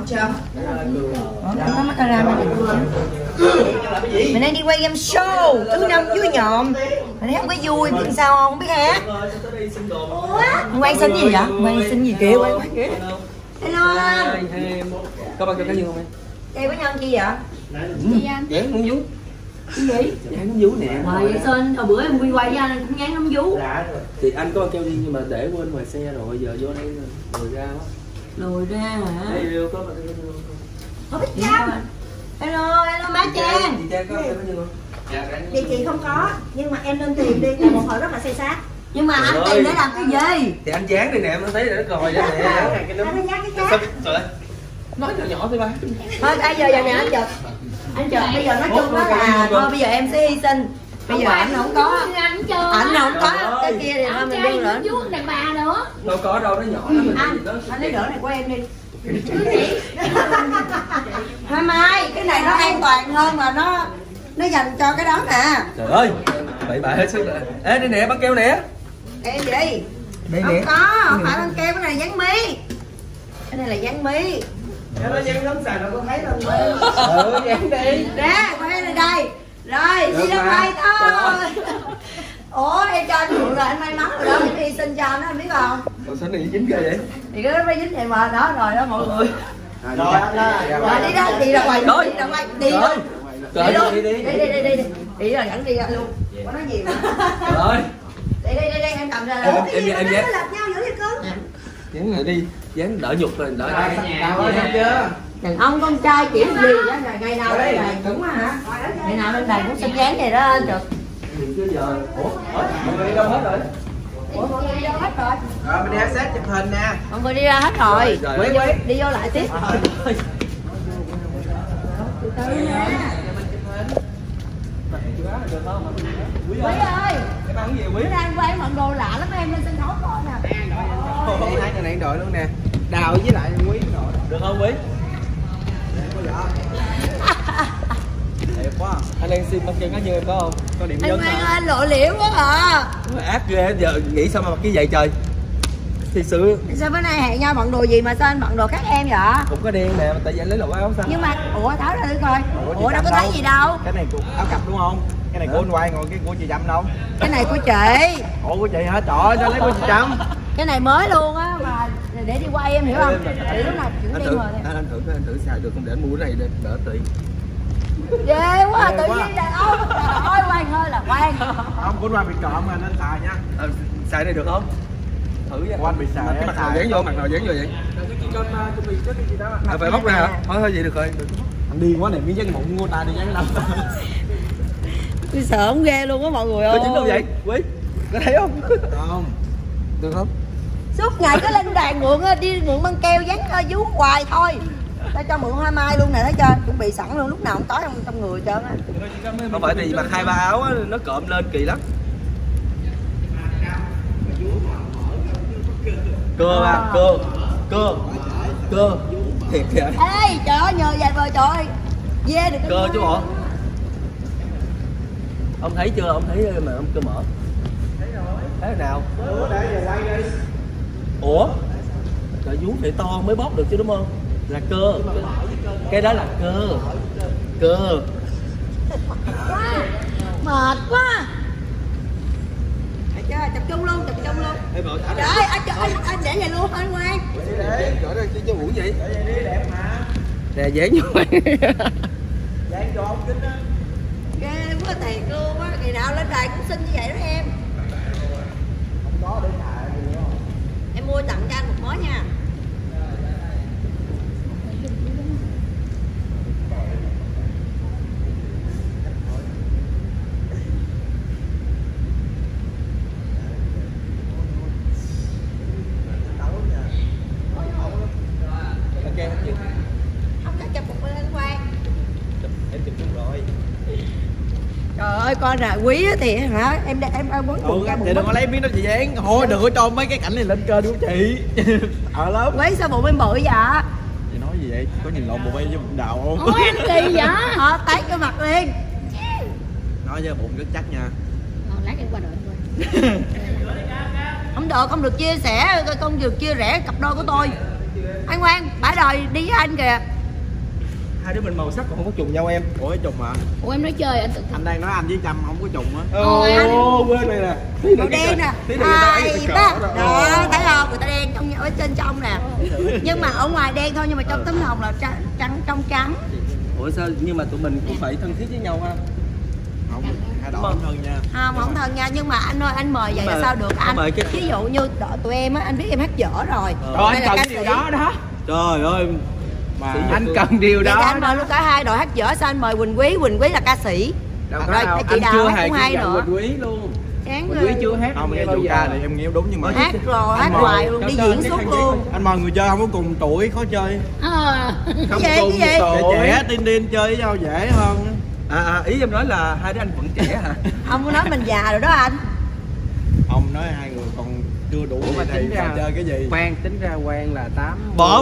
Có mascara mà mình đang đi quay game show thứ 5 dưới nhộm. Mình thấy không có vui, biết sao không biết hát. Quay xin gì vậy? Quay xin gì kìa, quay kìa. Hello anh. Có bao nhiêu cá nhân không em? Đây với nhân chi vậy? Dán nấm vú. Cái gì? Dán nấm vú nè. Rồi vậy sao anh, hồi bữa em quay với anh cũng dán nấm vú. Thì anh có keo đi nhưng mà để quên ngoài xe rồi, giờ vô đây lùi ra quá. Lùi ra hả? Đây có bao nhiêu cá nhân không? Không biết chăm. Hello má Trang. Chị Trang có cá nhân không? Chị không có, nhưng mà em lên tìm đi, là một hồi rất là say sát. Nhưng mà anh tìm để làm cái gì? Thì anh dán đi nè, em thấy nó còi ra nè. Anh dán cái khác. Trời ơi. Nói nhỏ nhỏ thôi ba. Thôi bây giờ nè anh chụp. Anh chụp bây giờ nói chung đó là thôi bây giờ em sẽ hy sinh. Bây giờ anh không có. Anh không có. Cái kia thì thôi mình đi nữa. Đàn bà nữa. Đâu có đâu, nó nhỏ lắm. Anh lấy đỡ này của em đi. Thôi Mai, cái này nó an toàn hơn mà nó dành cho cái đó nè. Trời ơi, bậy bạ hết sức rồi. Ê đây nè, băng keo nè. Em gì? Đây không nè. có, không phải băng keo, cái này là dán mí. Cái này là dán mí. Nó dán lắm xài đâu có thấy đâu. Dán đi. Ra, quay đây đây. Rồi, đi ra quay thôi. Ủa, em cho anh mượn rồi, anh may mắn rồi đó, em hy sinh cho anh đó, anh biết không? Ủa sao này dính ghê vậy? Thì cái đó mới dính vậy mà, đó rồi đó mọi người. Rồi Đi đó, đi ra ngoài, đi ra ngoài, đi đó. Đi Đi rồi dẫn đi ra luôn. Có nói gì mà. Rồi. Đi em cầm ra. Em dán. Lật nhau dữ vậy cưng. Dán rồi đi, dán đỡ nhục rồi, đỡ. Đàn ông con trai kiểu gì đó là ngày nào lên đài cũng hả? Ngày nào lên đài cũng xin dán vậy đó anh Trực. Chứ giờ. Ủa, mọi người đi đâu hết rồi? Ủa mọi người đi đâu hết rồi? Rồi mình đi sát chụp hình nè. Mọi người đi ra hết rồi. Quý. Đi vô lại tiếp. Quý ơi. Cái băng gì Quý? Bữa nay anh qua em bận đồ lạ lắm em lên sân khấu coi nè. Đây hai người này đội luôn nè. Đào với lại Quý đội. Được không Quý? Đẹp quá. Anh đang xin băng keo cá nhân em có không? Có điểm nhấn Anh anh lộ liễu quá à. Ác ghê, giờ nghĩ sao mà mặc cái vậy trời? Thì sự Sao bữa nay hẹn nhau bận đồ gì mà sao anh bận đồ khác em vậy? cũng có đen nè, tại vì anh lấy đồ áo xanh. Nhưng mà ủa tháo ra thử coi. Ủa đâu có thấy gì đâu. Cái này của áo cặp đúng không? Cái này của anh Quang, còn cái của chị Trâm đâu? Cái này của chị. Ủa của chị hả? Trời ơi, sao lấy của chị Trâm? Cái này mới luôn á mà để đi quay em hiểu không? Chị lúc nào chị cũng đi mà. Anh thử xài được không để anh mua cái này để đỡ tiền. Ghê quá, tự nhiên đàn ông ôi Quang ơi là Quang. Không, của anh Quang bị trộm mà nên xài nha. Xài này được không? Thử nha. Của anh bị xài. Cái mặt nào dán vô, mặt nào dán vô vậy? Phải bóc ra hả? Thôi vậy được rồi. Anh điên quá này, miếng dán mụn của ta đi dán đâu. Tôi sợ không ghê luôn á mọi người ơi. Có chính đâu vậy? Quý, có thấy không? Không. Được không? Suốt ngày cứ lên đàn mượn đi mượn băng keo dán vú hoài thôi. Tao cho mượn hoa mai luôn nè, thấy chưa? Chuẩn bị sẵn luôn, lúc nào cũng tối trong người hết trơn á. Không phải thì mặc 2-3 áo á, nó cộm lên kỳ lắm. Cơ thiệt kìa. Ê trời ơi nhờ vậy vợ trời ơi. Dê được Cơ chứ bộ. Ông thấy chưa? Ông thấy mà ông cơ mở. Thấy nào? Ủa? Trời vú phải to mới bóp được chứ đúng không? Là cơ. Cái đó là cơ. Cơ. Mệt quá. Trời chụp chung luôn. Trời ơi anh để vậy luôn anh Quang. Chỗ đó cho Vũ vậy? Đẹp mà. Nè dán vô. Dán cho ông kính á. Ghê quá thiệt luôn á, ngày nào lên đài cũng xin như vậy đó em. Không có để xài gì không? Em mua tặng cho anh một mớ nha. Không có chụp một bên anh Quang. Em chụp chung rồi. Trời ơi con là quý thì hả em quấn bụng ra bụng. Chị đừng có lấy miếng đó chị dán. Thôi đừng có cho mấy cái cảnh này lên kênh của chị. Lắm. Quý sao bụng em bự vậy? Chị nói gì vậy? Có nhìn lộn bụng em với bụng đầu không? Ủa em kỳ vậy? Họ tát cái mặt liền. Nói với bụng rất chắc nha. Lát em qua đợi không được chia sẻ, không được chia rẽ cặp đôi của tôi. Khoan, bả đòi đi với anh kìa. Hai đứa mình màu sắc còn không có trùng nhau em. Ủa cái trùng hả? Ủa em nói chơi anh tự Anh đang nói anh với Trâm không có trùng á. Quên này nè. Màu đen nè. Hai ba. Đó, thấy không? Người ta đen ở trên trong nè. Nhưng mà ở ngoài đen thôi, nhưng mà trong tấm lòng là trắng trong trắng. Ủa sao nhưng mà tụi mình cũng phải thân thiết với nhau ha. Không, hai đội không thân nha. Không thân nha, nhưng mà anh ơi anh mời vậy là sao được anh? Ví dụ như tụi em á, anh biết em hát dở rồi. Rồi anh cần cái điều đó đó. Trời ơi. Mà anh cần điều vậy đó. Anh mời luôn cả hai đội hát dở, sao anh mời Quỳnh Quý là ca sĩ. Đâu rồi chị Đào hát cũng hay nữa. Quỳnh Quý luôn. Quỳnh Quý chưa hát. Không nghe vụ ca thì em nghe đúng nhưng mà hát rồi hát hoài luôn, đi diễn suốt luôn. Anh mời người chơi không có cùng tuổi khó chơi. Không cái cùng gì? Trẻ tin chơi với nhau dễ hơn. Ý em nói là hai đứa anh vẫn trẻ hả? Ông có nói mình già rồi đó anh. Ông nói hai người còn chưa đủ mà thì chơi cái gì? Khoan, tính ra Quang là 8. Bỏ.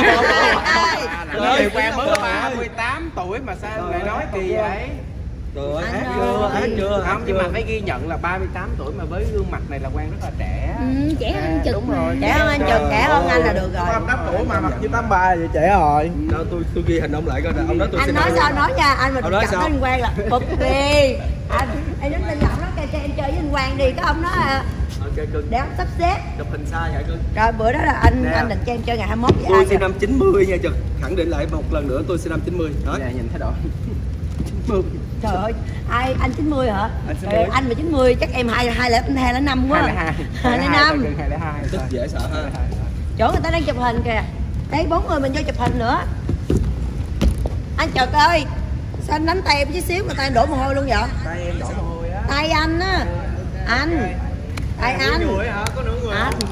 Trời Quang mới 38 tuổi mà sao lại nói kỳ vậy? Rồi, hát chưa? Không, nhưng mà phải ghi nhận là 38 tuổi mà với gương mặt này là Quang rất là trẻ. Trẻ hơn anh Trực. Đúng rồi. Trẻ hơn anh Trực, trẻ hơn anh là được rồi. 38 tuổi mà mặt như 83 vậy trẻ rồi. Đâu tôi ghi hình ông lại coi, ông nói tôi anh nói sao nói nha, anh mà ông nói chặt anh Quang là bụp đi. Anh nói tin là ông nói cho em chơi với anh Quang đi, cái ông nói để ông sắp xếp. Chụp hình xa vậy cưng. Rồi bữa đó là anh định cho em chơi ngày 21 với tôi anh. sinh năm 90 nha Trực. Khẳng định lại một lần nữa tôi sinh năm 90. Đó. Dạ nhìn thái độ. 90. Trời ơi, anh 90 hả? Anh 90. Anh mà 90 chắc em 205 quá. 205. 202. Tức dễ sợ ha. Chỗ người ta đang chụp hình kìa. Đấy 4 người mình vô chụp hình nữa. Anh Trực ơi, sao anh đánh tay em chút xíu mà tay em đổ mồ hôi luôn vậy? Tay em đổ mồ hôi á. Tay anh á. Anh. Tay anh. Người hả? Có nửa người. Anh.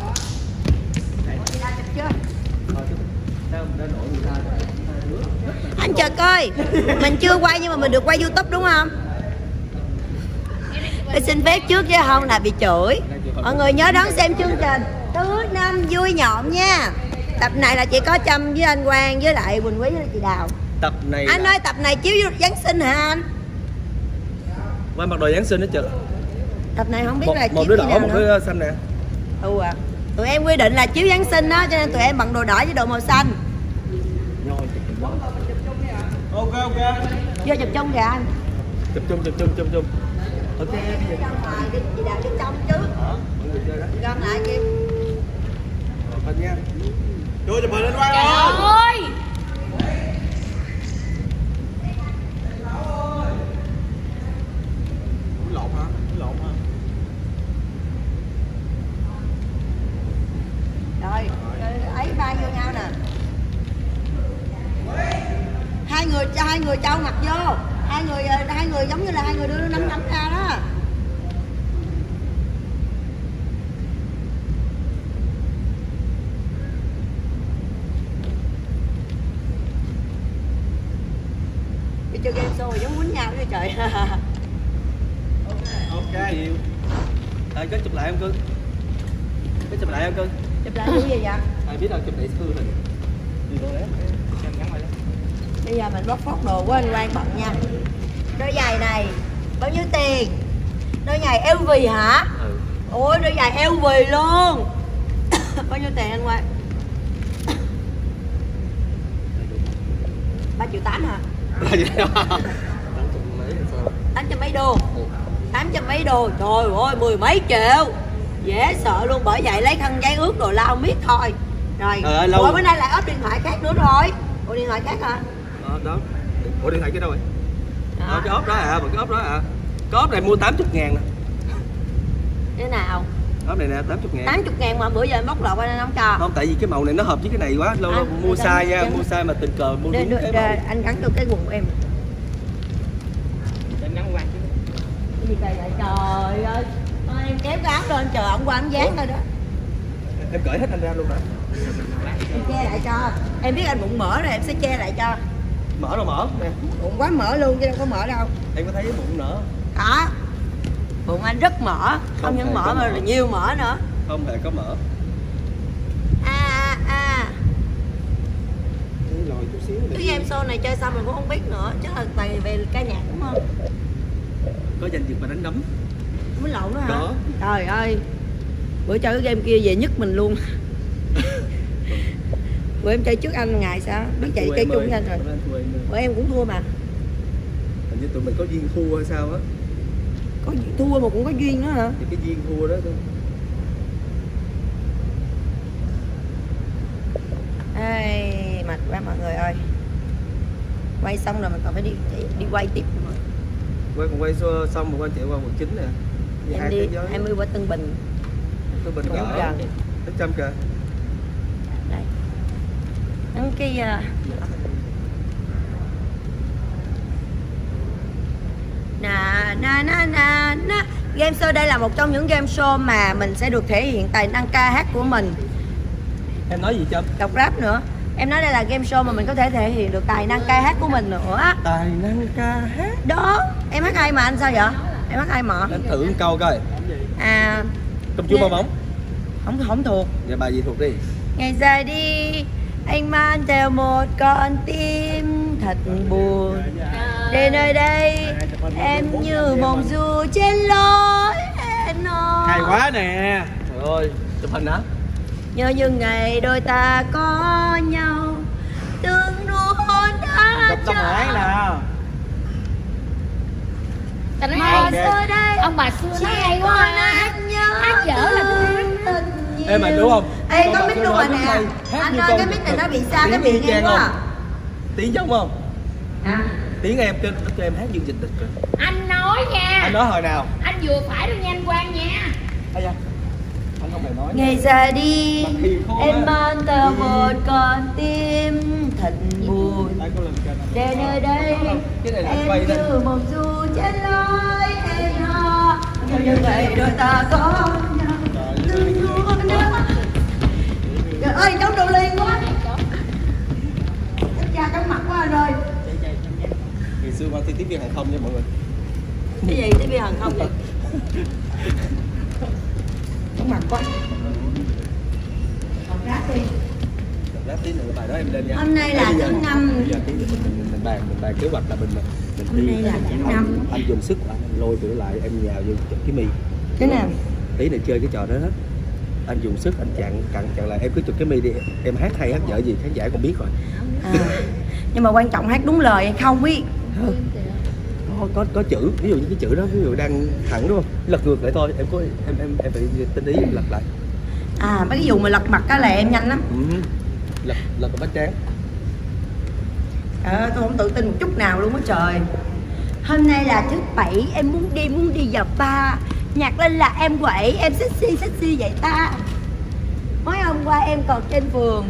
Anh Trực ơi, mình chưa quay nhưng mà mình được quay YouTube đúng không? Tôi xin phép trước chứ không là bị chửi. Mọi người nhớ đón xem chương trình Thứ Năm Vui Nhộn nha. Tập này là chỉ có Trâm với anh Quang với lại Quỳnh Quý với chị Đào. Tập này anh ơi, tập này chiếu Giáng sinh hả anh? Qua mặc đồ Giáng sinh đó Trực. Tập này không biết là một chiếu đứa đỏ, một đứa xanh nè. Tụi em quy định là chiếu Giáng sinh đó, cho nên tụi em bằng đồ đỏ với đồ màu xanh. Ok. Vô chụp chung kìa anh. Chụp chung. Ok. Chị Đào chụp trong chứ. Gần lại chị. Hình nha. Chưa chụp hình lên Quang Trời ơi. Lộn hả? Rồi, ấy ba vô nhau nè. Hai người trao mặt vô. Hai người giống như là hai người đưa nắm ra đó. Đi chơi game show giống quýnh nhau vậy trời. Ok. Thôi có chụp lại em cưng. Chụp lại cái gì vậy? Ai biết đâu chụp lại thư hình. Đi đâu đấy? Em gắn lại đó. Bây giờ mình bóc phốt đồ của anh Quang bận nha. Đôi giày này bao nhiêu tiền? Đôi giày LV hả? Ôi đôi giày LV luôn. Bao nhiêu tiền anh Quang? 3,8 triệu hả? 800 mấy đô. 800 mấy đô. Trời ơi 10 mấy triệu. Dễ sợ luôn, bởi vậy lấy khăn giấy ướt rồi lau miết thôi. Rồi. Ủa bữa nay lại ốp điện thoại khác nữa rồi. Ủa điện thoại khác hả? Đó. Ủa điện thoại cái đâu rồi? Cái ốp đó cái ốp đó Cái ốp này mua 80.000 nè. Thế nào? Ốp này nè 80.000. 80.000 mà bữa giờ em bóc lột anh không cho. Không, tại vì cái màu này nó hợp với cái này quá. Lâu mua sai nha, mua sai mà tình cờ mua đúng cái màu. Anh gắn vô cái quần của em. Anh gắn Quang chứ. Cái gì vậy trời ơi. Em kéo cái áo lên chờ ông qua ông dán thôi đó. Em cởi hết anh ra luôn hả? Em che lại cho. Em biết anh bụng mỡ rồi em sẽ che lại cho. Mở rồi mở nè. Bụng quá mỡ luôn chứ đâu có mỡ đâu. Em có thấy cái bụng nữa? Có. Bụng anh rất mỡ. Không những mỡ mà là nhiều mỡ nữa. Không hề có mỡ. Cái game show này chơi xong mình cũng không biết nữa. Chắc là tại về ca nhạc đúng không? Có giành giật mà đánh đấm. Mới lộn đó hả? Có. Trời ơi. Bữa chơi cái game kia về nhức mình luôn. Bữa em chơi trước anh ngày sao? Biết chạy chơi chung với anh rồi. Bữa em cũng thua mà. Hình như tụi mình có duyên thua hay sao á. Có thua mà cũng có duyên nữa hả? Thì cái duyên thua đó thôi. Ai, mệt quá mọi người ơi. Quay xong rồi mình còn phải đi quay tiếp nữa. Quay xong rồi quay chạy qua quận 9 nè. Em đi 20 qua Tân Bình. Tân Bình cũng cỡ gần. 100 kìa. Đây. Đăng ký na. Game show đây là một trong những game show mà mình sẽ được thể hiện tài năng ca hát của mình. Em nói gì Trâm? Đọc rap nữa. Em nói đây là game show mà mình có thể thể hiện được tài năng ca hát của mình nữa. Tài năng ca hát. Đó, em hát hay mà anh sao vậy? Em hát hay mà. Em thử một câu coi. Công chúa bong bóng. Không thuộc. Vậy bài gì thuộc đi? Ngày ra đi, anh mang theo một con tim thật buồn. Đến nơi đây, em như mộng du trên lối hẹn hò. Hay quá nè. Trời ơi, chụp hình hả? Nhớ những ngày đôi ta có nhau, từng nụ hôn đã Chụp tấm án nè. Ta nói Mày hay. xưa đây, Ông bà xưa nói hay quá à. Hát dở là tôi hát. Em mà đúng không? Ê, có mic luôn rồi nè. Anh ơi, cái mic này nó bị xa cái miệng em quá à. Tiếng giống không? Tiếng em cho em hát dương dịch được. Anh nói nha. Anh nói hồi nào? Anh vừa phải đâu nha anh Quang nha. Ây da, anh không hề nói. Ngày ra đi, em mang theo một con tim thật buồn. Đến nơi đây, em như mộng du trên lối hẹn hò. Như vậy đôi ta có nhau. Trời ơi, chống đồ liên quá. Em cha chống mặt quá anh ơi. Ngày xưa qua thi tiếp viên hàng không nha mọi người. Cái gì tiếp viên hàng không vậy? Chống mặt quá. Còn rap đi. Lát tí nữa bài đó em lên nha. Hôm nay là thứ 5. Bây giờ mình bàn kế hoạch là mình Hôm nay là thứ 5. Anh dùng sức của anh lôi tụi lại em nhào vô cái mi. Thế nào? Tí này chơi cái trò đó hết. Anh dùng sức anh chặn lại em cứ chụp cái mi đi. Em hát hay hát dở gì khán giả cũng biết rồi. Nhưng mà quan trọng hát đúng lời hay không ý. Có chữ, ví dụ như cái chữ đó ví dụ đang thẳng đúng không? Lật ngược lại thôi, em phải tinh ý em lật lại. Mấy cái vụ mà lật mặt á là em nhanh lắm. Lật vào bát tráng. Tôi không tự tin một chút nào luôn á trời. Hôm nay là thứ 7, em muốn đi vào bar. Nhạc lên là em quậy, em sexy vậy ta. Mới hôm qua em còn trên phường.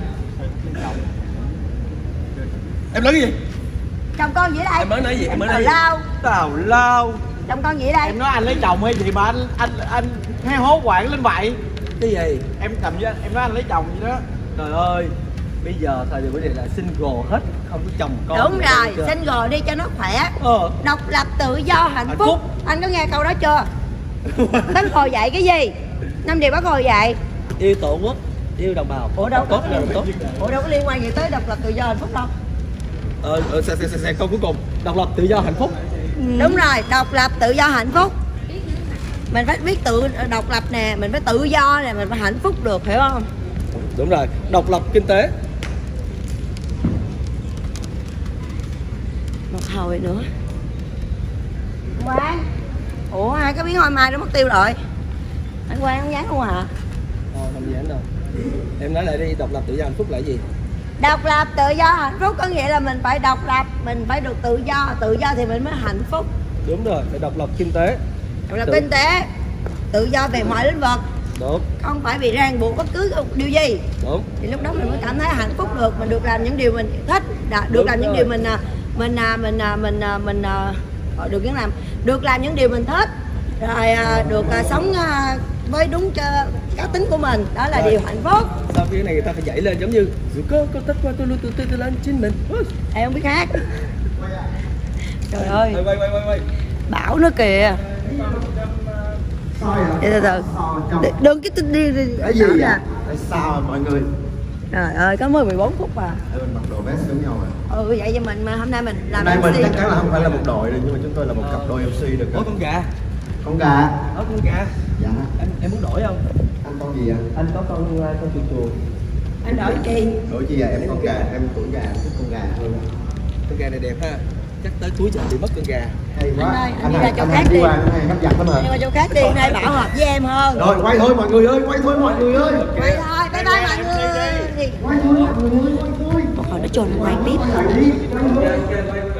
Em nói cái gì? Chồng con gì ở đây? Em mới nói gì? Em mới nói gì? Tào lao. Chồng con gì ở đây? Em nói anh lấy chồng hay gì mà anh hay hốt quảng lên vậy? Cái gì? Em cầm với em nói anh lấy chồng gì đó. Trời ơi, bây giờ thời điểm này là single hết, không có chồng con. Đúng rồi, single đi cho nó khỏe. Độc lập tự do hạnh phúc. Anh có nghe câu đó chưa? Bác Hồ dạy cái gì? 5 điều Bác Hồ dạy. Yêu tổ quốc, yêu đồng bào. Ủa đâu tốt là tốt. Ủa đâu có liên quan gì tới độc lập tự do hạnh phúc đâu. Câu cuối cùng, độc lập tự do hạnh phúc. Đúng rồi, độc lập tự do hạnh phúc. Mình phải biết tự độc lập nè, mình phải tự do nè, mình phải hạnh phúc được, hiểu không? Đúng rồi, độc lập kinh tế. Một hồi nữa. Quang. Ủa hai cái miếng hoa mai nó mất tiêu rồi. Anh Quang không dán luôn hả? Không dán đâu. Em nói lại đi, độc lập tự do hạnh phúc là gì? Độc lập tự do hạnh phúc có nghĩa là mình phải độc lập, mình phải được tự do thì mình mới hạnh phúc. Đúng rồi, phải độc lập kinh tế. Độc lập kinh tế, tự do về mọi lĩnh vực. Đúng. Không phải bị ràng buộc bất cứ điều gì. Đúng. Thì lúc đó mình mới cảm thấy hạnh phúc được, mình được làm những điều mình thích, được làm những điều mình được làm những điều mình thích, rồi được sống với đúng cá tính của mình, đó là điều hạnh phúc. Sau cái này người ta phải dậy lên giống như dù có thích qua tôi luôn tôi lên chính mình. Em không biết hát. Trời ơi. Quay. Bảo nó kìa. Để từ đừng cái đi cái gì vậy? Tại sao mọi người? Trời ơi, có 14 phút à. Mình mặc đồ vest giống nhau rồi. Vậy cho mình mà hôm nay mình làm hôm nay MC. mình chắc chắn là không phải là một đội rồi, nhưng mà chúng tôi là một cặp đôi MC được. Có con gà. Con gà. Có con gà. Dạ. Em muốn đổi không? Anh con gì vậy? Anh có con chuột. Anh đổi chi? Đổi chi à? Em con gà, em tuổi gà, thích con gà hơn. Con gà này đẹp ha. Chắc tới cuối giờ bị mất con gà. Hay quá. Anh đi ra chỗ khác đi. Đi qua nó hay hấp dẫn lắm hả? Đi qua chỗ khác đi, nay bảo hợp với em hơn. Rồi quay thôi mọi người ơi, quay thôi mọi người ơi. Quay thôi, bye bye mọi người. Quay thôi mọi người ơi, quay thôi. Một hồi nó cho nó quay tiếp. Quay đi, quay thôi.